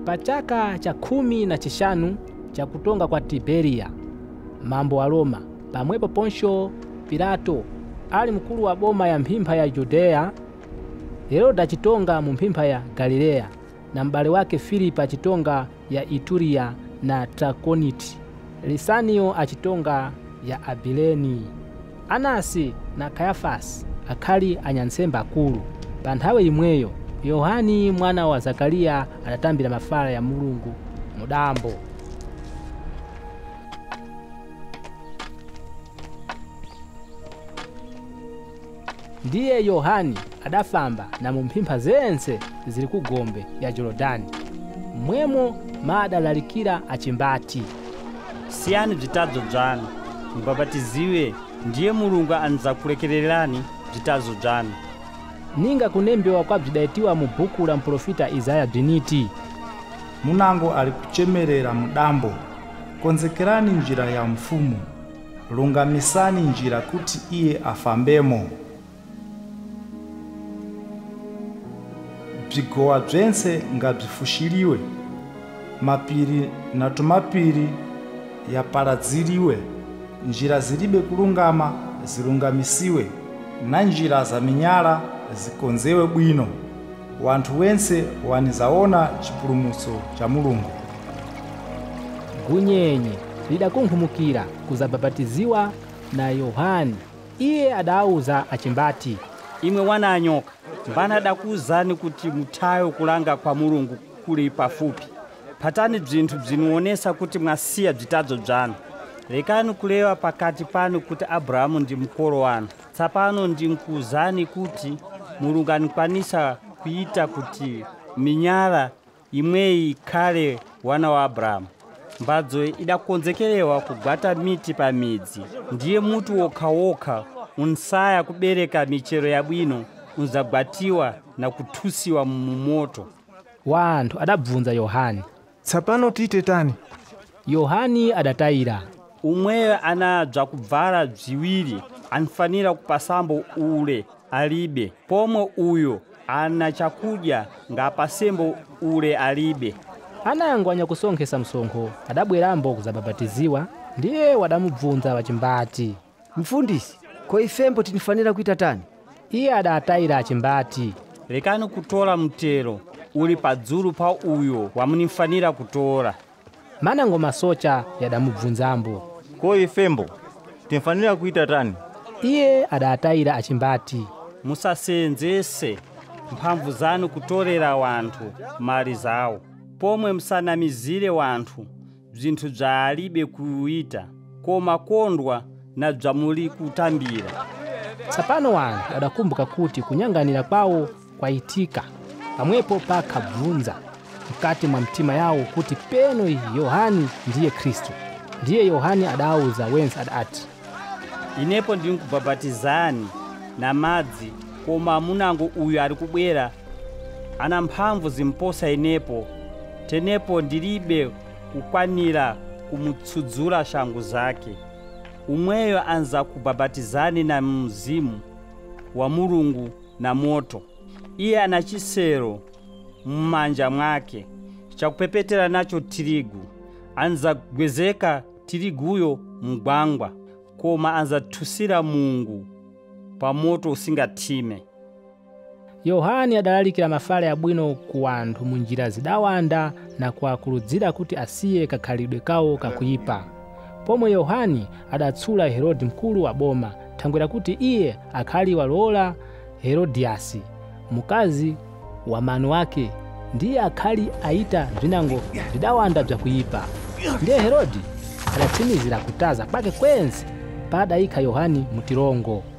Pachaka cha 15 cha kutonga kwa Tiberia mambo wa Roma, pamwepo Ponsho Pilato ali mkulu wa boma ya mphimba ya Judea, Heroda achitonga mu mphimba ya Galilea, na mbale wake Filipa achitonga ya Ituria na Trakoniti, Lisanio achitonga ya Abileni, Anasi na Kayafasi akali anyansemba akulu. Pa nthawe imweyo Yohani mwana wa Zakaria adatambira mafala ya Mulungu mudambo. Ndiye Yohani adafamba na mumphimba zense zili ku gombe ya Jorodani, mwemo madalalikira achimbati. Siyani bzitazo bzanu, mbabatiziwe, ndiye Mulungu anza kulekererani bzitazo bzanu. Ninga kunembewa kwa bzidaitiwa mu buku la mprofita Isaya bziniti, Munango ali kuchemerera mudambo, konzekerani njira ya mfumu, lungamisani njira kuti iye afambemo. Bzigowa bzense nga bzifushiriwe, mapiri na tumapiri yapaladziriwe, njira zilibe kulungama zilungamisiwe, na njira za minyala zikonzewe bwino. Wanthu wense wanizaona chipulumutso cha Mulungu. Gunyenye lidakunkhumukira kuzababatiziwa na Yohani. Iye adauza achimbati, Imwe wana anyoka, mbana adakuwuzani kuti muthayo kulanga kwa Mulungu kuli pafupi. Patani bzinthu bzinuonesa kuti mwasiya bzitazo bzanu. Lekani kulewa pakati panu kuti Abrahamu ndi mkolo wanu. Tsapano ndinkuwuzani kuti Mulungu anikwanisa kuita kuti minyala imweyi ikhale wana wa Abrahamu. Mbadzo idakonzekerewa kugwata miti pa midzi. Ndiye mutu wokha unsaya kubereka michero yabwino unzagwatiwa na kuthusiwa mu moto. Wanthu adabvunza Yohani, tsapano tite tani? Yohani adatayira, Umweyo ana bzakubvala bziwiri anfanira kupasambo ule alibe, pomwe uyo ana chakudya ngapasembo ule alibe. anayangwanya kusonkhesa msonkho adabwerambo kuzababatiziwa. Ndiye wadamubvunza wachimbati, Mfundisi, kwa ifembo tinifanira kuita tani? Iye adatayira achimbati, Lekani kutola mtero uli padzulu pa uyo wamunifanira kutola. manango masocha yadamubvunzambo. Ko ifembo tinfanira kuita tani? Iye adatayira achimbati, Musasenzese mphamvu zanu kutolera wanthu mali zawo, pomwe musanamizire wanthu bzinthu bza alibe kuita, koma kondwa na bza muli kutambira. Tsapano wanthu adakumbuka kuti kunyanganira kwawo kwayitika, pamwepo pakabvunza mkati mwa mtima yawo kuti peno Yohani ndiye Khristu. Ndiye Yohani adauza wense adati, Inepo ndinkubabatizani na madzi, koma munango uyu ali kubwera ana mphamvu zimposa inepo, tenepo ndilibe kukwanira kumutsudzula shangu zake. Umweyo anza kubabatizani na mzimu wa Mulungu na moto. Iye ana chisero mmanja mwake chakupepetera nacho tirigu. Anza gwezeka tiriguyo mgwangwa, koma anza thusira Mungu pa moto usingathime. Yohani adalalikira mafala yabwino ku wanthu munjira zidawanda na kuwakuludzira kuti asiye kakhalidwe kawo kakuyipa. Pomwe Yohani adatsula Herode mkulu wa boma, thangwera kuti iye akhali walola Herodiasi, mukazi wa mano wake, ndiye akhali aita bzinango bzidawanda bzakuyipa. Ndiye Herodi adatsimizira kutaza kwake kwense padayika Yohani mutirongo.